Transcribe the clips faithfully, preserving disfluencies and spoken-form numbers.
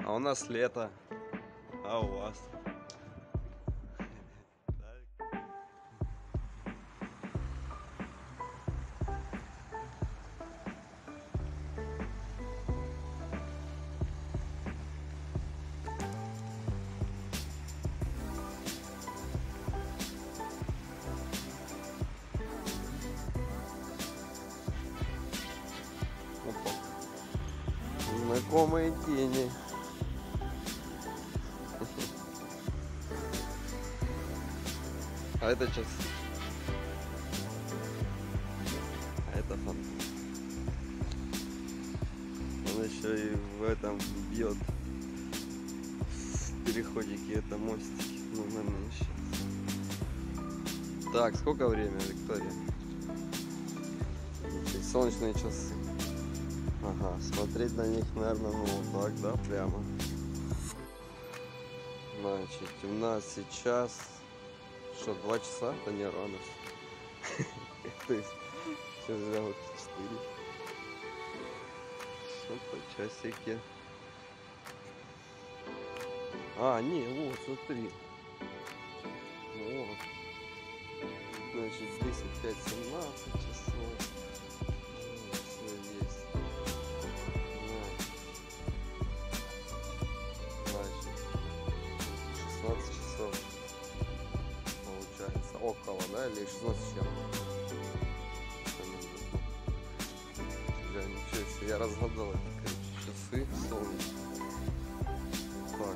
А у нас лето. А у вас? Знакомые тени. А это сейчас. А это фон. Он еще и в этом бьет. В переходике это мостики. Ну, наверное, сейчас. Так, сколько время, Виктория? Солнечные часы. Ага, смотреть на них, наверное, ну вот так, да, прямо. Значит, у нас сейчас что, два часа? Да не рано. То есть сейчас взял четыре. Что-то часики. А, не, вот, смотри. Вот. Значит, здесь опять семнадцать часов. шестнадцать часов получается, около, да, или шестнадцать чем? Бля, ничего себе, я разгадал эти, короче, часы солнечные. Так.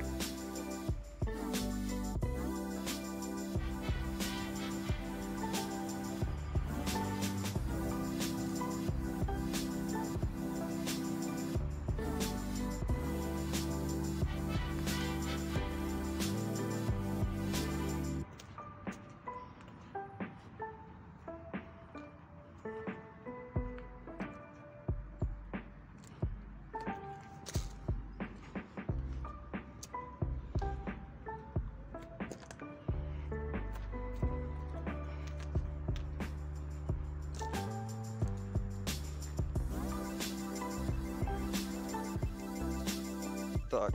Так,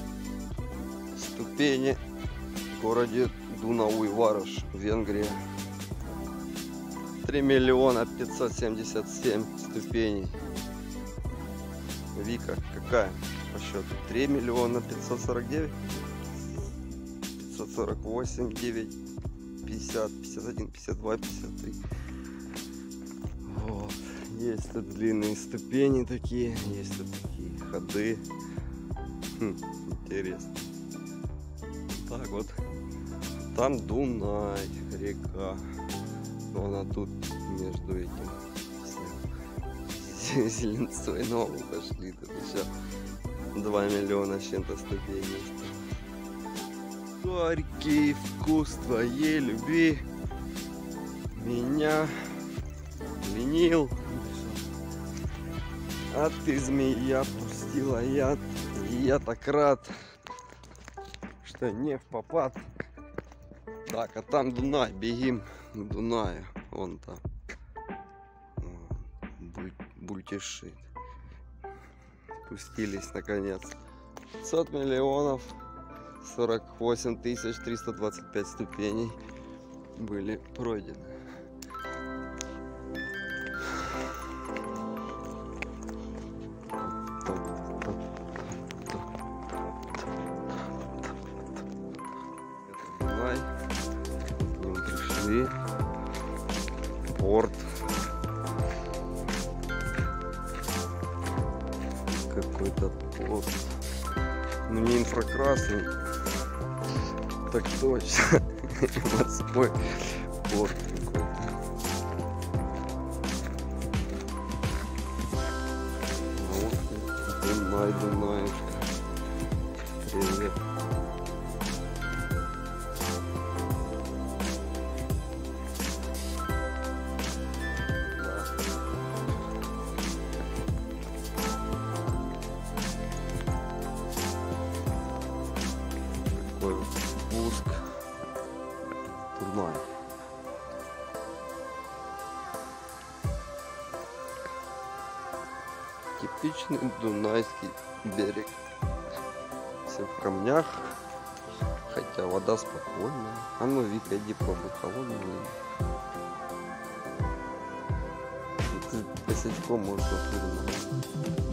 ступени в городе Дунауи-Вараш, Венгрия. три миллиона пятьсот семьдесят семь ступеней. Вика, какая по счету? три миллиона пятьсот сорок девять, пятьсот сорок восемь, девять, пятьдесят, пятьдесят один, пятьдесят два, пятьдесят три. Вот. Есть тут длинные ступени такие, есть тут такие ходы. Хм, интересно. Так вот, там Дунай, река. Она тут между этим всем Зеленцой, но мы пошли, тут еще два миллиона с чем-то ступеней. Горький вкус твоей любви меня пленил, а ты, змея, пустила яд. И я так рад, что не в попад. Так, а там Дунай, бегим к Дунаю. Вон там. Бультишит. Пустились наконец. пятьсот миллионов сорок восемь тысяч триста двадцать пять ступеней были пройдены. Порт. Какой-то порт. Ну не инфракрасный. Так точно. Морской порт какой-то. Вот. Дунай, Дунай. Привет. Спуск Дунай. Типичный дунайский берег. все в камнях. Хотя вода спокойная. А ну, Вика, иди пробуй холодную. Ты косячком можешь отвернуть.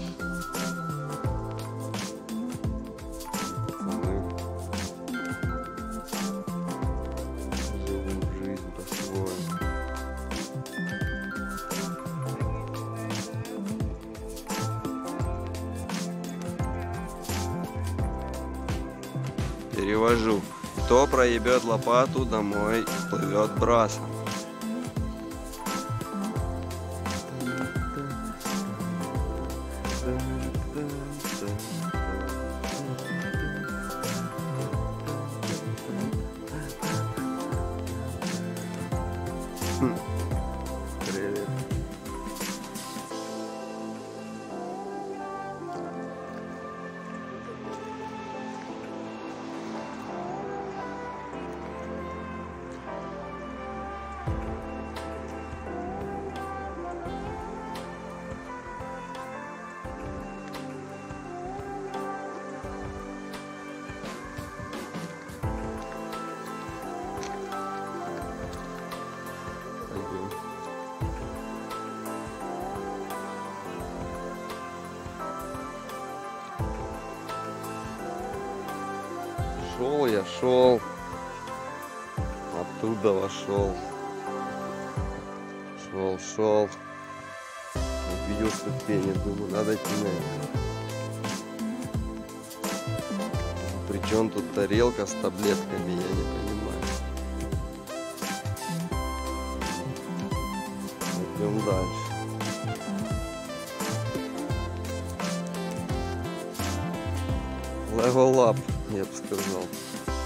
Перевожу. Кто проебет лопату, домой плывет брасом. Привет. Шел я, шел, оттуда вошел, шел, шел, увидел ступени, думаю, надо идти наверх. Причем тут тарелка с таблетками, я не понимаю. Идем дальше. Level up, я бы сказал.